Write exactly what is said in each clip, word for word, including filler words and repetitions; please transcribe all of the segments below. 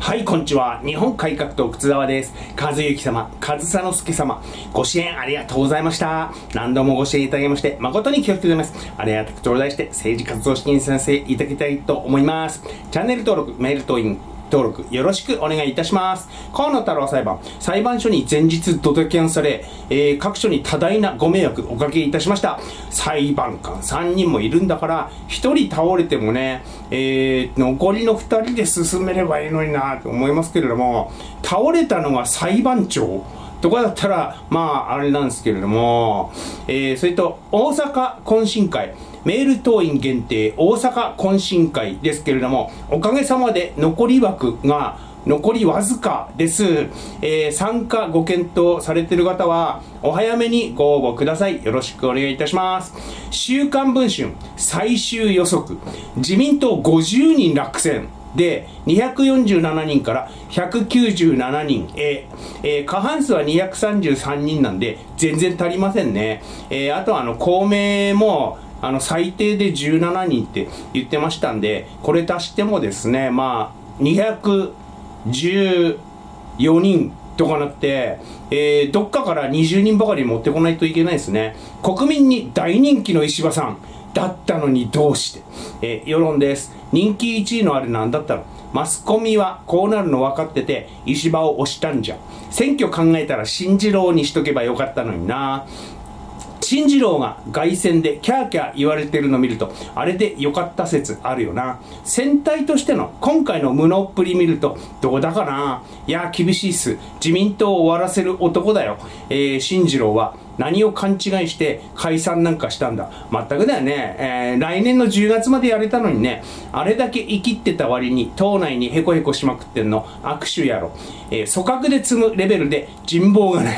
はい、こんにちは。日本改革党、靴沢です。和幸様、上総介様、ご支援ありがとうございました。何度もご支援いただきまして、誠に恐縮でございます。ありがたく頂戴して、政治活動資金させていただきたいと思います。チャンネル登録、メール登録、登録よろしくお願いいたします。河野太郎裁判、裁判所に前日ドタキャンされ、えー、各所に多大なご迷惑おかけいたしました。裁判官さんにんもいるんだから、ひとり倒れてもね、えー、残りのふたりで進めればいいのになと思いますけれども、倒れたのが裁判長とかだったら、まあ、あれなんですけれども、えー、それと、大阪懇親会、メール党員限定大阪懇親会ですけれども、おかげさまで残り枠が残りわずかです。えー、参加ご検討されている方は、お早めにご応募ください。よろしくお願いいたします。週刊文春最終予測、自民党ごじゅうにん落選。で、にひゃくよんじゅうななにんからひゃくきゅうじゅうななにん、えーえー、過半数はにひゃくさんじゅうさんにんなんで、全然足りませんね。えー、あとはあの、公明も、あの、最低でじゅうななにんって言ってましたんで、これ足してもですね、まあ、にひゃくじゅうよにんとかなって、えー、どっかからにじゅうにんばかり持ってこないといけないですね。国民に大人気の石破さんだったのにどうして、えー、世論です。人気いちいのあれなんだったの？マスコミはこうなるの分かってて石破を押したんじゃ。選挙考えたら進次郎にしとけばよかったのにな。進次郎が凱旋でキャーキャー言われてるの見ると、あれで良かった説あるよな。選対としての今回の無能っぷり見ると、どうだかな。いや、厳しいっす。自民党を終わらせる男だよ。えー、進次郎は何を勘違いして解散なんかしたんだ。まったくだよね。えー、来年のじゅうがつまでやれたのにね、あれだけ生きってた割に党内にヘコヘコしまくってんの握手やろ。えー、組閣で積むレベルで人望がない。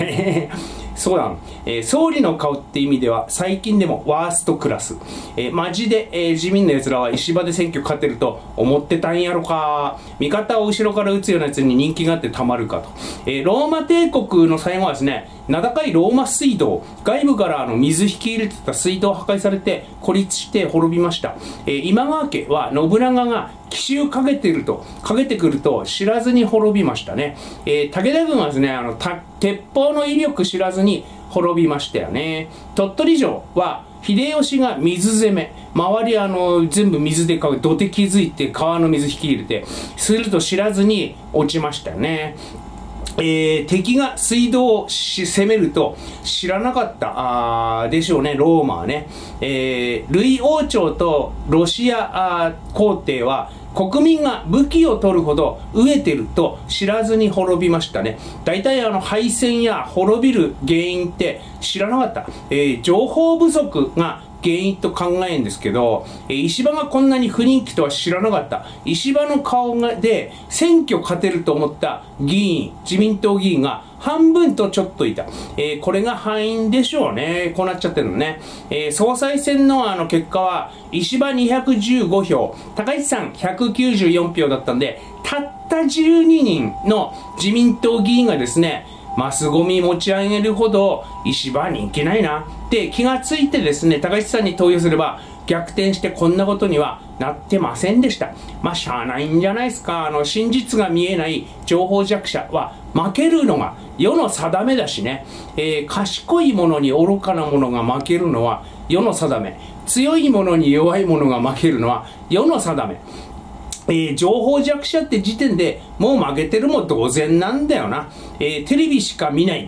そうだ、えー、総理の顔って意味では最近でもワーストクラス。えー、マジで、えー、自民の奴らは石破で選挙勝てると思ってたんやろか。味方を後ろから撃つような奴に人気があってたまるかと。えー、ローマ帝国の最後はですね、名高いローマ水道、外部からあの水引き入れてた水道を破壊されて孤立して滅びました。えー、今川家は信長が奇襲かけてると、かけてくると知らずに滅びましたね。えー、武田軍はですね、あの、鉄砲の威力知らずに滅びましたよね。鳥取城は秀吉が水攻め、周りあの全部水でか土手築いて川の水引き入れて、すると知らずに落ちましたよね。えー、敵が水道を攻めると知らなかったあでしょうね、ローマはね。えー、ルイ王朝とロシア皇帝は国民が武器を取るほど飢えてると知らずに滅びましたね。大体あの敗戦や滅びる原因って知らなかった。えー、情報不足が原因と考えるんですけど、えー、石破がこんなに不人気とは知らなかった。石破の顔がで選挙勝てると思った議員、自民党議員が半分とちょっといた。えー、これが敗因でしょうね。こうなっちゃってるのね。えー、総裁選のあの結果は、石破にひゃくじゅうごひょう、高市さんひゃくきゅうじゅうよんひょうだったんで、たったじゅうににんの自民党議員がですね、マスゴミ持ち上げるほど石破人気ないなって気がついてですね、高市さんに投与すれば逆転してこんなことにはなってませんでした。まあしゃあないんじゃないですか。あの真実が見えない情報弱者は負けるのが世の定めだしね、えー、賢い者に愚かな者が負けるのは世の定め、強い者に弱い者が負けるのは世の定め。えー、情報弱者って時点でもう負けてるも同然なんだよな。えー、テレビしか見ないって、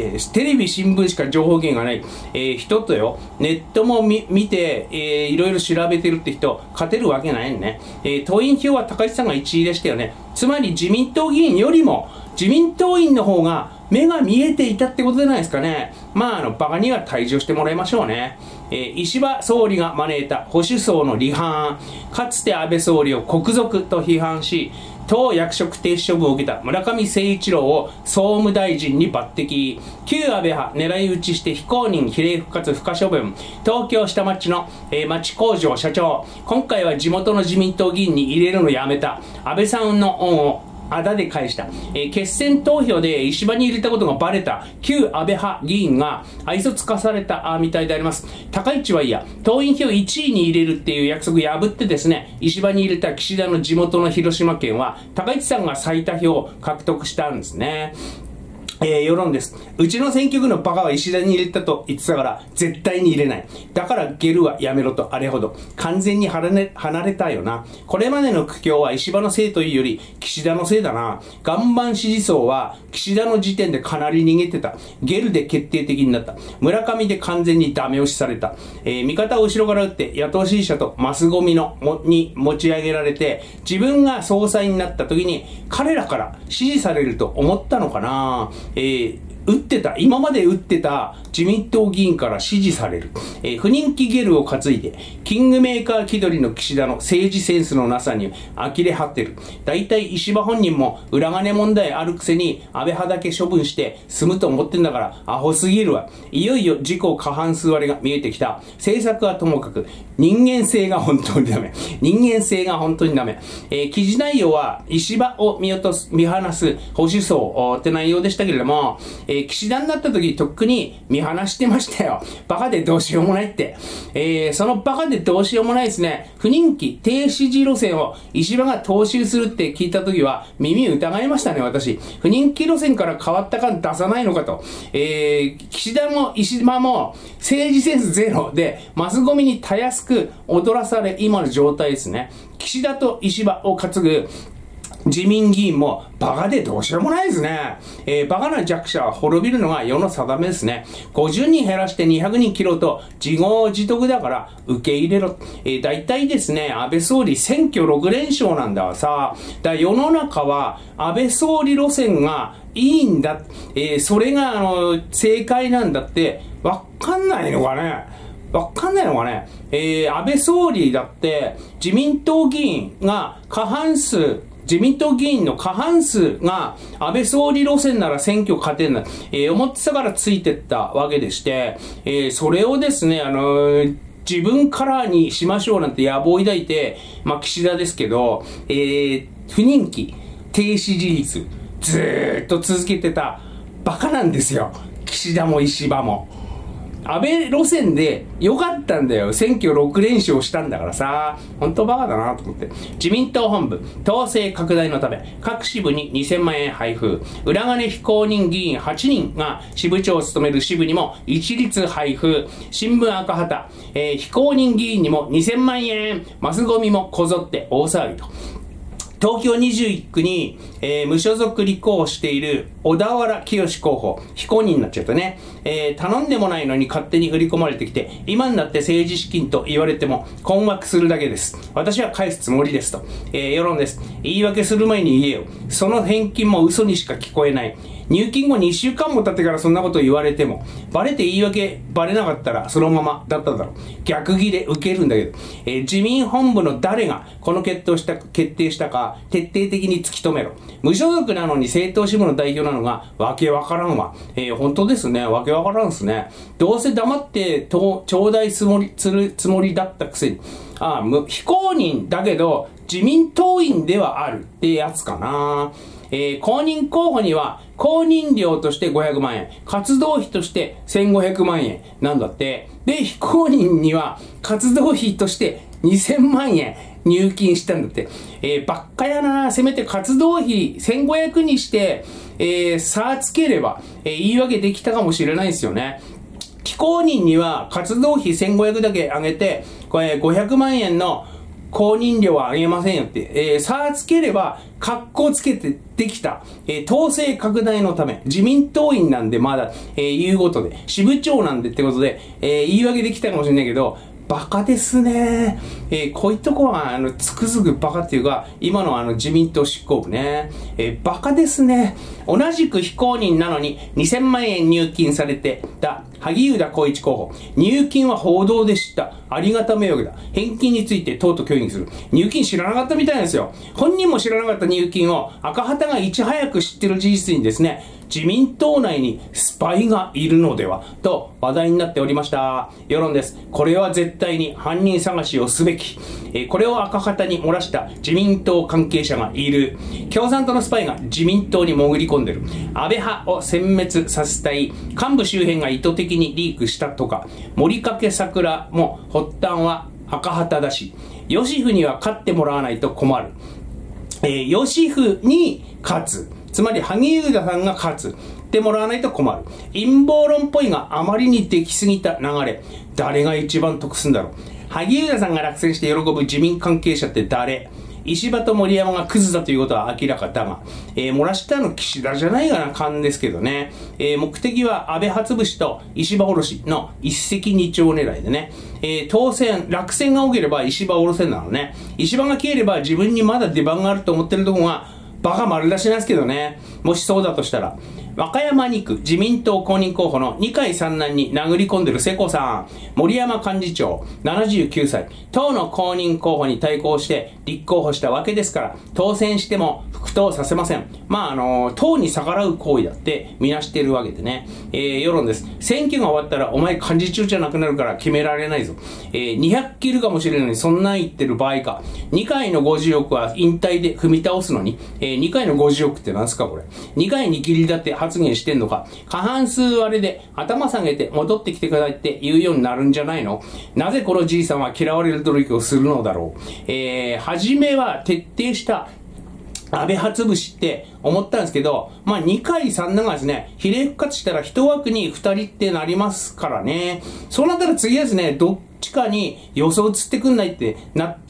テレビ新聞しか情報源がない、えー、人とよ、ネットも見て、えー、いろいろ調べてるって人、勝てるわけないんね。えー、党員票は高市さんがいちいでしたよね。つまり自民党議員よりも自民党員の方が目が見えていたってことじゃないですかね。まあ、あの、バカには退場してもらいましょうね。えー、石破総理が招いた保守層の離反、かつて安倍総理を国賊と批判し、党役職停止処分を受けた村上誠一郎を総務大臣に抜擢。旧安倍派狙い撃ちして非公認比例復活不可処分。東京下町の、えー、町工場社長。今回は地元の自民党議員に入れるのやめた。安倍さんの恩をあだで返した。えー、決選投票で石破に入れたことがバレた旧安倍派議員が愛想つかされたみたいであります。高市はいや、党員票いちいに入れるっていう約束破ってですね、石破に入れた岸田の地元の広島県は、高市さんが最多票を獲得したんですね。えー、世論です。うちの選挙区のバカは石田に入れたと言ってたから、絶対に入れない。だからゲルはやめろと、あれほど。完全に離れ、離れたよな。これまでの苦境は石破のせいというより、岸田のせいだな。岩盤支持層は、岸田の時点でかなり逃げてた。ゲルで決定的になった。村上で完全にダメ押しされた。えー、味方を後ろから打って、野党支持者とマスゴミのも、に持ち上げられて、自分が総裁になった時に、彼らから支持されると思ったのかな。えー、打ってた、今まで打ってた自民党議員から支持される。えー、不人気ゲルを担いで、キングメーカー気取りの岸田の政治センスのなさに呆れ果てる。大体石破本人も裏金問題あるくせに安倍派だけ処分して済むと思ってんだからアホすぎるわ。いよいよ自己過半数割れが見えてきた。政策はともかく、人間性が本当にダメ。人間性が本当にダメ。えー、記事内容は石破を見落とす、見放す保守層って内容でしたけれども、えー、岸田になった時とっくに見放してましたよ。バカでどうしようもないって。えー、そのバカでどうしようもないですね。不人気、低支持路線を石破が踏襲するって聞いた時は耳疑いましたね、私。不人気路線から変わった感出さないのかと。えー、岸田も石破も政治センスゼロでマスゴミにたやすく踊らされ、今の状態ですね。岸田と石破を担ぐ自民議員もバカでどうしようもないですね。えー、バカな弱者は滅びるのが世の定めですね。ごじゅうにん減らしてにひゃくにん切ろうと自業自得だから受け入れろ。えー、大体ですね、安倍総理選挙ろくれんしょうなんだわさ。だ世の中は安倍総理路線がいいんだ。えー、それがあの正解なんだってわかんないのかね。わかんないのかね。えー、安倍総理だって自民党議員が過半数自民党議員の過半数が安倍総理路線なら選挙勝てんだ、えー、思ってたからついてったわけでして、えー、それをですね、あのー、自分カラーにしましょうなんて野望を抱いて、まあ、岸田ですけど、えー、不人気、低支持率、ずーっと続けてたバカなんですよ。岸田も石破も。安倍路線で良かったんだよ。選挙ろくれんしょうしたんだからさ。本当バカだなと思って。自民党本部、党勢拡大のため、各支部ににせんまんえん配布。裏金非公認議員はちにんが支部長を務める支部にも一律配布。新聞赤旗、えー、非公認議員にもにせんまんえん。マスゴミもこぞって大騒ぎと。東京にじゅういっくに、えー、無所属立候補している小田原清候補、非公認になっちゃうとね、えー、頼んでもないのに勝手に振り込まれてきて、今になって政治資金と言われても困惑するだけです。私は返すつもりですと。えー、世論です。言い訳する前に言えよ。その返金も嘘にしか聞こえない。入金後にしゅうかんも経ってからそんなこと言われても、バレて言い訳バレなかったらそのままだっただろう。逆ギレ受けるんだけど、えー、自民本部の誰がこの決定した、決定したか徹底的に突き止めろ。無所属なのに政党支部の代表なのがわけわからんわ。えー、本当ですね。わけわからんですね。どうせ黙ってとちょうだいつもり、するつもりだったくせに。ああ、非公認だけど自民党員ではあるってやつかな。えー、公認候補には公認料としてごひゃくまんえん、活動費としてせんごひゃくまんえんなんだって。で、非公認には活動費としてにせんまんえん入金したんだって。えー、ばっかやな。せめて活動費せんごひゃくにして、えー、差つければ、えー、言い訳できたかもしれないですよね。非公認には活動費せんごひゃくだけ上げて、これごひゃくまんえんの公認料は上げませんよって、えー、差つければ、格好つけてできた、えー、党勢拡大のため、自民党員なんでまだ、えー、言うことで、支部長なんでってことで、えー、言い訳できたかもしれないけど、バカですね。えー、こういうとこは、あの、つくづくバカっていうか、今のあの自民党執行部ね。えー、バカですね。同じく非公認なのににせんまんえん入金されてた萩生田光一候補。入金は報道で知った。ありがた迷惑だ。返金について党と協議する。入金知らなかったみたいなんですよ。本人も知らなかった入金を赤旗がいち早く知ってる事実にですね、自民党内にスパイがいるのではと話題になっておりました。世論です。これは絶対に犯人探しをすべき。えー、これを赤旗に漏らした自民党関係者がいる。共産党のスパイが自民党に潜り込んでる。安倍派を殲滅させたい幹部周辺が意図的にリークしたとか、森掛桜も発端は赤旗だし、ヨシフには勝ってもらわないと困る。えー、ヨシフに勝つ。つまり萩生田さんが勝つってもらわないと困る。陰謀論っぽいがあまりにできすぎた流れ。誰が一番得すんだろう。萩生田さんが落選して喜ぶ自民関係者って誰？石破と森山がクズだということは明らかだが、えー、漏らしたの岸田じゃないかな感ですけどね。えー、目的は安倍初節と石破おろしの一石二鳥狙いでね。えー、当選、落選が起きれば石破おろせんなのね。石破が消えれば自分にまだ出番があると思ってるとこがバカ丸出しなんですけどね。もしそうだとしたら。和歌山に区自民党公認候補の二階三男に殴り込んでる世耕さん。森山幹事長、ななじゅうきゅうさい。党の公認候補に対抗して立候補したわけですから、当選しても復党させません。まあ、あの、党に逆らう行為だってみなしているわけでね。えー、世論です。選挙が終わったらお前幹事長じゃなくなるから決められないぞ。えー、にひゃく切るかもしれないのにそんなん言ってる場合か。二階のごじゅうおくは引退で踏み倒すのに、えー、二階のごじゅうおくって何すかこれ。二階に切り立って発言してんのか。過半数割れで頭下げて戻ってきてくださいって言うようになるんじゃないの？なぜこのじいさんは嫌われる努力をするのだろう。えー、初めは徹底した安倍初節って思ったんですけど、まあ二階三男がですね、比例復活したら一枠に二人ってなりますからね。そうなったら次はですね、どっちかに予想移ってくんないってなって、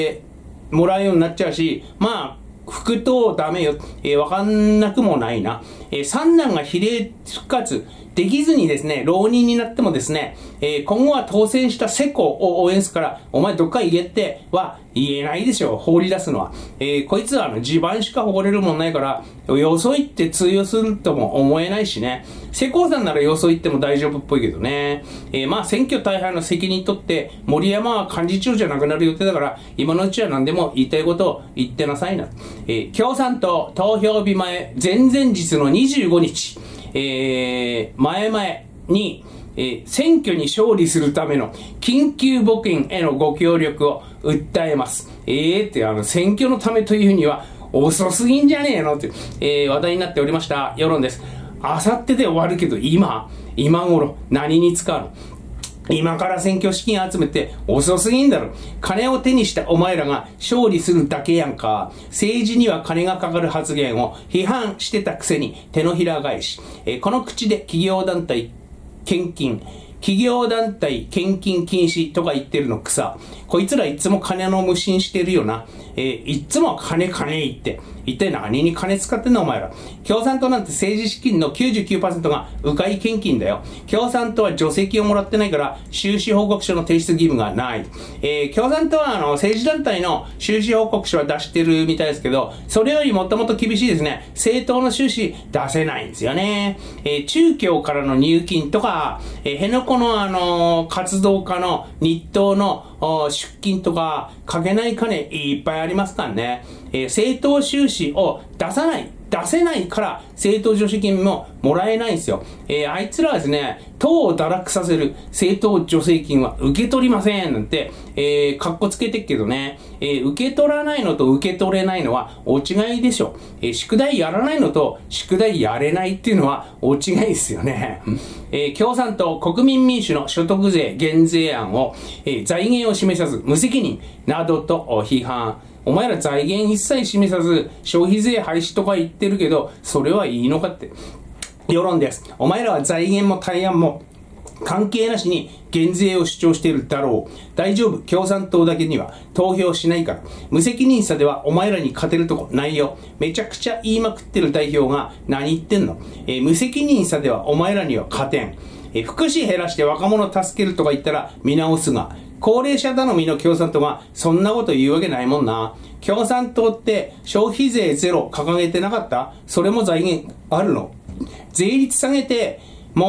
えー、もらうようになっちゃうし、まあ、副党ダメよ。えー、わかんなくもないな。えー、三男が比例復活できずにですね、浪人になってもですね、えー、今後は当選した世耕を応援すから、お前どっか行けっては言えないでしょ、放り出すのは。えー、こいつはあの地盤しか誇れるもんないから、よそ行って通用するとも思えないしね。世耕さんならよそ行っても大丈夫っぽいけどね。えー、まあ選挙大敗の責任取って、森山は幹事長じゃなくなる予定だから、今のうちは何でも言いたいことを言ってなさいな。えー、共産党投票日前、前々日のにじゅうごにち、えー、前々に、えー、選挙に勝利するための緊急募金へのご協力を訴えます。えーってあの選挙のためというには遅すぎんじゃねえのって、えー、話題になっておりました世論です。あさってで終わるけど今、今頃何に使うの？今から選挙資金集めて遅すぎんだろ。金を手にしたお前らが勝利するだけやんか。政治には金がかかる発言を批判してたくせに手のひら返し。えー、この口で企業団体献金、企業団体献金禁止とか言ってるの草。こいつらいつも金の無心してるよな。えー、いつも金金言って。一体何に金使ってんのお前ら。共産党なんて政治資金の きゅうじゅうきゅうパーセント が迂回献金だよ。共産党は除籍をもらってないから収支報告書の提出義務がない。えー、共産党はあの政治団体の収支報告書は出してるみたいですけど、それよりもっともっと厳しいですね。政党の収支出せないんですよね。えー、中共からの入金とか、えー、辺野古のあのー、活動家の日当の出金とかかけない金いっぱいありますからね。えー、政党収支を出さない、出せないから政党助成金ももらえないんですよ。えー、あいつらはですね、党を堕落させる政党助成金は受け取りませんなんて、えー、かっこつけてっけどね、えー、受け取らないのと受け取れないのはお違いでしょ。えー、宿題やらないのと宿題やれないっていうのはお違いですよね。えー、共産党国民民主の所得税減税案を、えー、財源を示さず無責任などと批判。お前ら財源一切示さず消費税廃止とか言ってるけど、それはいいのかって。世論です。お前らは財源も対案も関係なしに減税を主張しているだろう。大丈夫。共産党だけには投票しないから。無責任さではお前らに勝てるとこないよ。めちゃくちゃ言いまくってる代表が何言ってんの？えー、無責任さではお前らには勝てん。えー、福祉減らして若者を助けるとか言ったら見直すが、高齢者頼みの共産党がそんなこと言うわけないもんな。共産党って消費税ゼロ掲げてなかった？それも財源あるの？税率下げてもう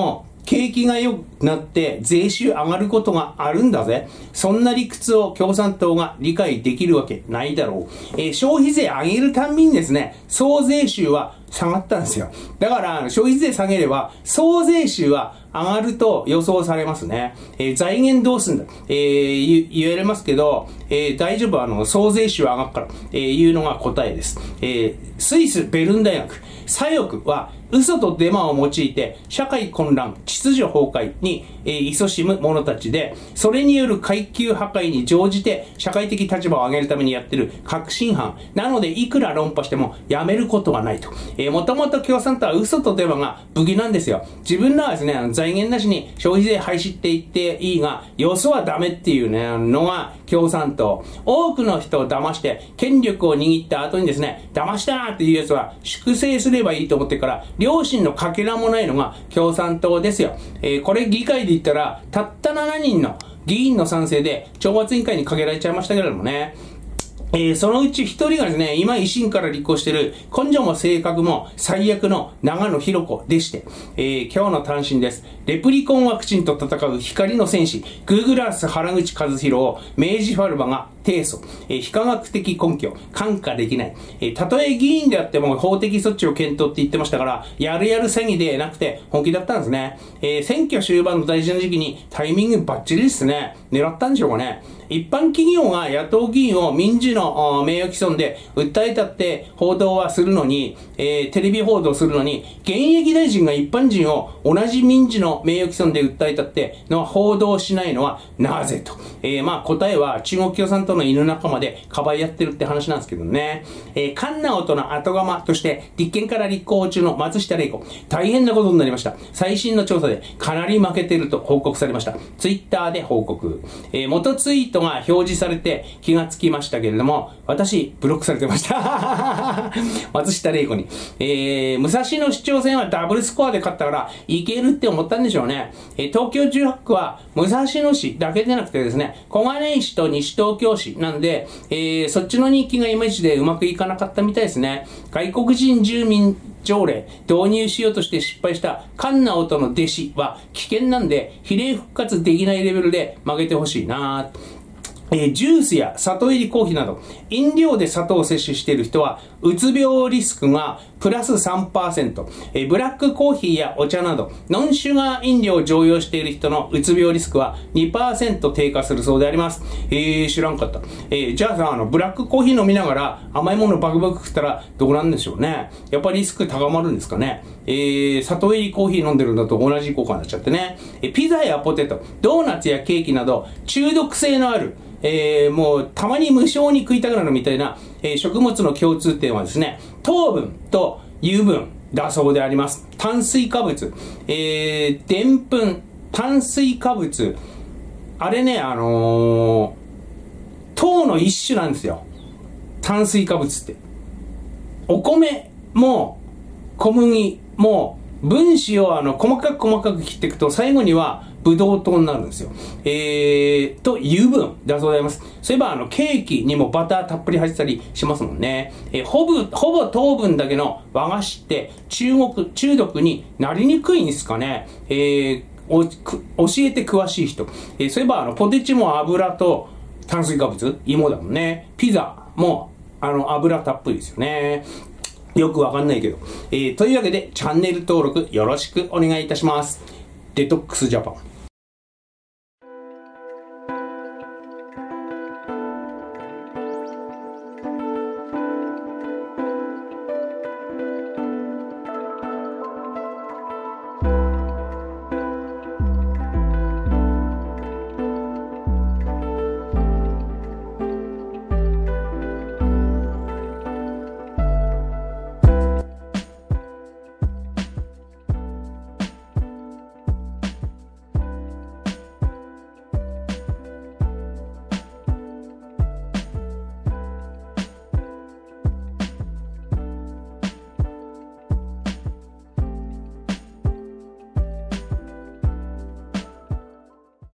景気が良くなって税収上がることがあるんだぜ。そんな理屈を共産党が理解できるわけないだろう。えー、消費税上げるたんびにですね、総税収は下がったんですよ。だから消費税下げれば総税収は上がると予想されますね。えー、財源どうすんだ、えー、言われますけど、えー、大丈夫、あの、総税収上がるから、えー、いうのが答えです。えー、スイス・ベルン大学、左翼は嘘とデマを用いて社会混乱、秩序崩壊に、えー、勤しむ者たちで、それによる階級破壊に乗じて社会的立場を上げるためにやってる革新犯。なので、いくら論破してもやめることはないと。えー、もともと共産党は嘘とデマが武器なんですよ。自分らはですね、あの財源なしに消費税廃止って言っていいが、よそはダメっていうね、のが共産党。多くの人を騙して権力を握った後にですね、騙したなっていうやつは粛清すればいいと思ってから、良心のかけらもないのが共産党ですよ。えー、これ議会で言ったら、たったななにんの議員の賛成で懲罰委員会にかけられちゃいましたけれどもね。えー、そのうち一人がですね、今維新から立候補している根性も性格も最悪の長野博子でして、えー、今日の単身です。レプリコンワクチンと戦う光の戦士、グーグラース原口和弘を明治ファルマが提訴、えー、非科学的根拠、看過できない。えー、たとえ議員であっても法的措置を検討って言ってましたから、やるやる詐欺でなくて本気だったんですね。えー、選挙終盤の大事な時期にタイミングバッチリですね。狙ったんでしょうかね。一般企業が野党議員を民事の名誉毀損で訴えたって報道はするのに、えー、テレビ報道するのに、現役大臣が一般人を同じ民事の名誉毀損で訴えたっての報道しないのはなぜと。えー、まあ答えは中国共産党の犬仲間でかばいやってるって話なんですけどね。えー、菅直人の後釜として立憲から立候補中の松下玲子、大変なことになりました。最新の調査でかなり負けてると報告されました。ツイッターで報告。えー、元ツイートが表示されて気がつきましたけれども、私ブロックされてました松下玲子に、えー、武蔵野市長選はダブルスコアで勝ったからいけるって思ったんでしょうね。えー、東京じゅうはち区は武蔵野市だけでなくてですね、小金井市と西東京市なんで、えー、そっちの人気がいまいちでうまくいかなかったみたいですね。外国人住民条例導入しようとして失敗した菅直人の弟子は危険なんで比例復活できないレベルで負けてほしいなぁ。えー、ジュースや砂糖入りコーヒーなど飲料で砂糖を摂取している人はうつ病リスクがプラス さんパーセント、えー、ブラックコーヒーやお茶などノンシュガー飲料を常用している人のうつ病リスクは にパーセント 低下するそうであります。えー、知らんかった。えー、じゃあさ、あのブラックコーヒー飲みながら甘いものバクバク食ったらどうなんでしょうね。やっぱりリスク高まるんですかね。えー、砂糖入りコーヒー飲んでるのと同じ効果になっちゃってね。えー、ピザやポテト、ドーナツやケーキなど中毒性のあるえー、もうたまに無性に食いたくなるみたいな、えー、食物の共通点はですね、糖分と油分だそうであります。炭水化物、えー、でんぷん、炭水化物、あれね、あのー、糖の一種なんですよ。炭水化物って。お米も小麦も分子をあの細かく細かく切っていくと最後にはブドウ糖になるんですよ。えー、と、油分だそうであります。そういえば、あの、ケーキにもバターたっぷり入ってたりしますもんね。えー、ほぼ、ほぼ糖分だけの和菓子って中国、中毒になりにくいんですかね。えー、お、く、教えて詳しい人。えー、そういえば、あの、ポテチも油と炭水化物、芋だもんね。ピザも、あの、油たっぷりですよね。よくわかんないけど。えー、というわけで、チャンネル登録よろしくお願いいたします。デトックスジャパン。